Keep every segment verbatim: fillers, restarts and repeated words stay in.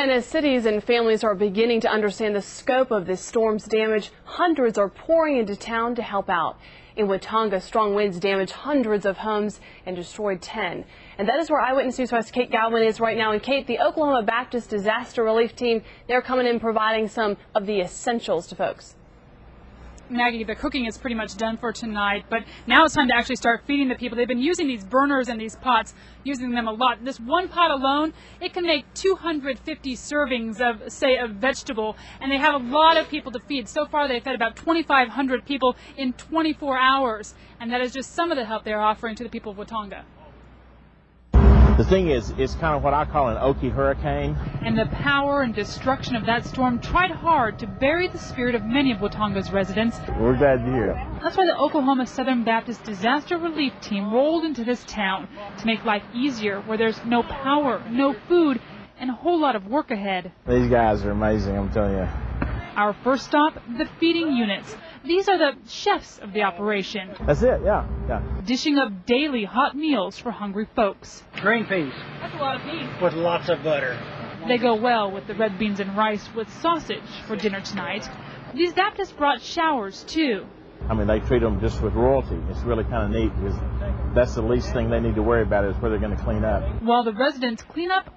And as cities and families are beginning to understand the scope of this storm's damage, hundreds are pouring into town to help out. In Watonga, strong winds damaged hundreds of homes and destroyed ten. And that is where Eyewitness News host Kate Godwin is right now. And Kate, the Oklahoma Baptist Disaster Relief Team, they're coming in providing some of the essentials to folks. Maggie, the cooking is pretty much done for tonight, but now it's time to actually start feeding the people. They've been using these burners and these pots, using them a lot. This one pot alone, it can make two hundred fifty servings of, say, a vegetable, and they have a lot of people to feed. So far, they've fed about twenty-five hundred people in twenty-four hours, and that is just some of the help they're offering to the people of Watonga. The thing is, it's kind of what I call an Okie hurricane. And the power and destruction of that storm tried hard to bury the spirit of many of Watonga's residents. We're glad to hear it. That's why the Oklahoma Southern Baptist Disaster Relief Team rolled into this town to make life easier where there's no power, no food, and a whole lot of work ahead. These guys are amazing, I'm telling you. Our first stop, the feeding units. These are the chefs of the operation. That's it, yeah, yeah. Dishing up daily hot meals for hungry folks. Green peas. That's a lot of peas. With lots of butter. They go well with the red beans and rice with sausage for dinner tonight. These Baptists brought showers, too. I mean, they treat them just with royalty. It's really kind of neat because that's the least thing they need to worry about is where they're going to clean up. While the residents clean up,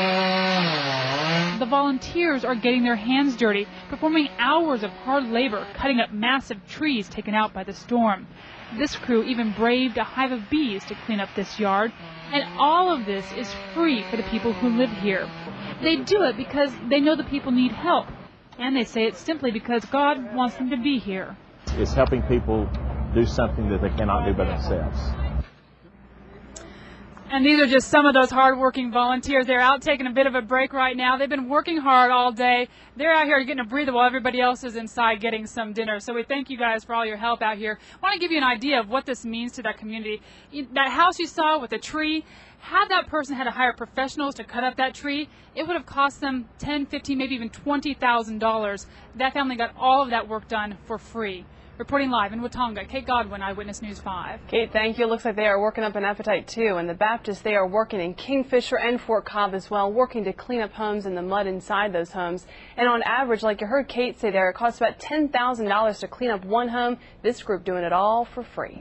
the volunteers are getting their hands dirty, performing hours of hard labor, cutting up massive trees taken out by the storm. This crew even braved a hive of bees to clean up this yard, and all of this is free for the people who live here. They do it because they know the people need help, and they say it's simply because God wants them to be here. It's helping people do something that they cannot do by themselves. And these are just some of those hard-working volunteers. They're out taking a bit of a break right now. They've been working hard all day. They're out here getting a breather while everybody else is inside getting some dinner. So we thank you guys for all your help out here. I want to give you an idea of what this means to that community. That house you saw with the tree, had that person had to hire professionals to cut up that tree, it would have cost them ten, fifteen, maybe even twenty thousand dollars. That family got all of that work done for free. Reporting live in Watonga, Kate Godwin, Eyewitness News five. Kate, thank you. Looks like they are working up an appetite, too. And the Baptists, they are working in Kingfisher and Fort Cobb as well, working to clean up homes and the mud inside those homes. And on average, like you heard Kate say there, it costs about ten thousand dollars to clean up one home. This group doing it all for free.